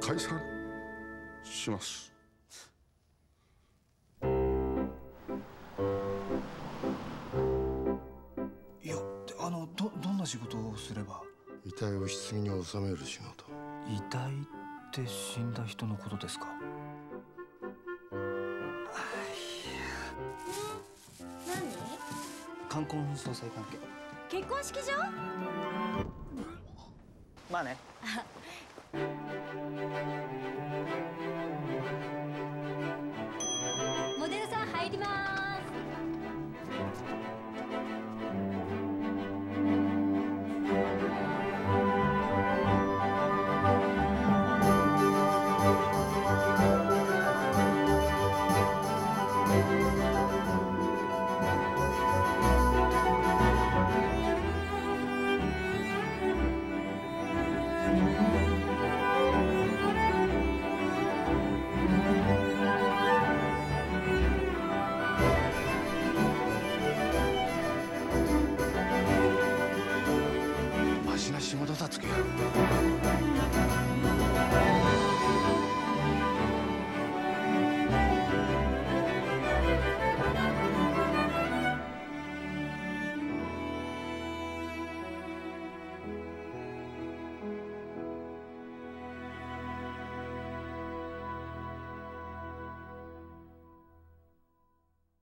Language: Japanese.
解散します。 いや、どんな仕事をすれば？ 遺体を棺に収める仕事。 遺体って死んだ人のことですか？ 何？ 冠婚葬祭関係。 結婚式場？ まあね。 モデルさん入ります。 マシな仕事だつけよ。